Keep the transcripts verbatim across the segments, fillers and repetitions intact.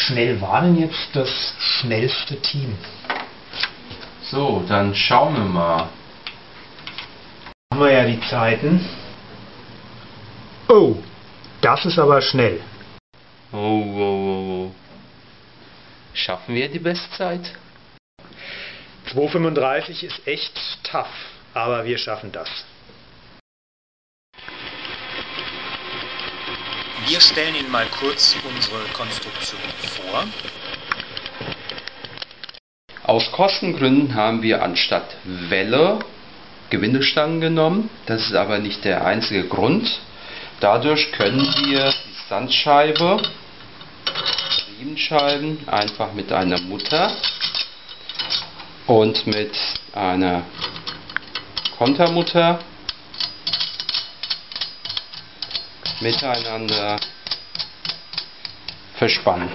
schnell war denn jetzt das schnellste Team? So, dann schauen wir mal. Haben wir ja die Zeiten. Oh, das ist aber schnell. Oh, oh, oh, oh. Schaffen wir die Bestzeit? zwei fünfunddreißig ist echt tough, aber wir schaffen das. Wir stellen Ihnen mal kurz unsere Konstruktion vor. Aus Kostengründen haben wir anstatt Welle Gewindestangen genommen. Das ist aber nicht der einzige Grund. Dadurch können wir die Sandscheibe, Riemenscheiben einfach mit einer Mutter und mit einer Kontermutter miteinander verspannen.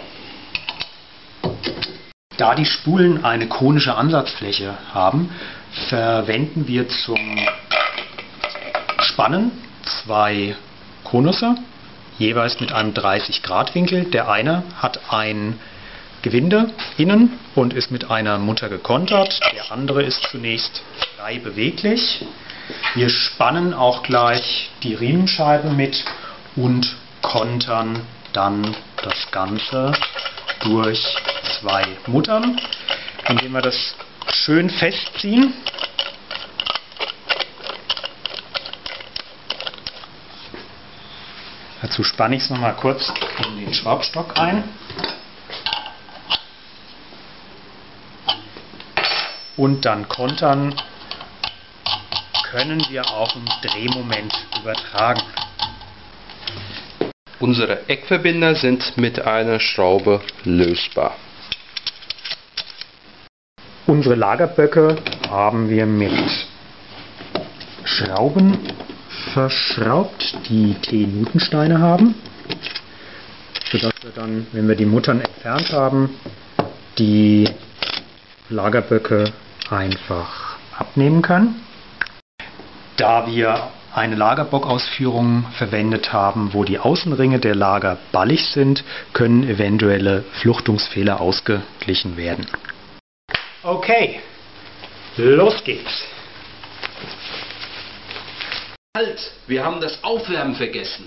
Da die Spulen eine konische Ansatzfläche haben, verwenden wir zum Spannen zwei Konusse, jeweils mit einem dreißig Grad Winkel. Der eine hat ein Gewinde innen und ist mit einer Mutter gekontert, der andere ist zunächst frei beweglich. Wir spannen auch gleich die Riemenscheiben mit und kontern dann das Ganze durch zwei Muttern, indem wir das schön festziehen. Dazu spanne ich es nochmal kurz in den Schraubstock ein. Und dann kontern können wir auch im Drehmoment übertragen. Unsere Eckverbinder sind mit einer Schraube lösbar. Unsere Lagerböcke haben wir mit Schrauben verschraubt, die T-Newtonsteine haben, sodass wir dann, wenn wir die Muttern entfernt haben, die Lagerböcke einfach abnehmen können. Da wir eine Lagerbockausführung verwendet haben, wo die Außenringe der Lager ballig sind, können eventuelle Fluchtungsfehler ausgeglichen werden. Okay, los geht's. Halt, wir haben das Aufwärmen vergessen.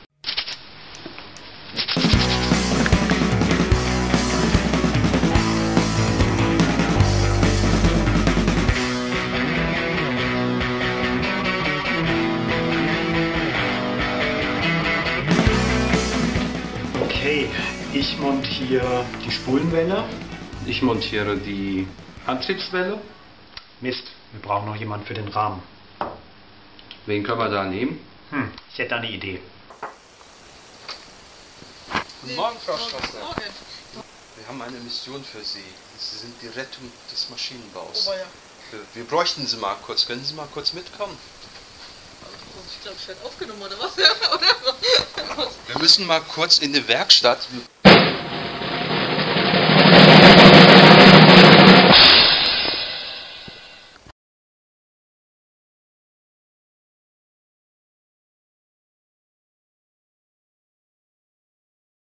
Okay, ich montiere die Spulenwelle. Ich montiere die Antriebswelle. Mist, wir brauchen noch jemanden für den Rahmen. Wen können wir da nehmen? Hm, ich hätte eine Idee. Guten Morgen, Frau Strasser. Wir haben eine Mission für Sie. Sie sind die Rettung des Maschinenbaus. Oh, ja. wir, wir bräuchten Sie mal kurz. Können Sie mal kurz mitkommen? Ich glaube, ich werde aufgenommen oder was? Wir müssen mal kurz in die Werkstatt.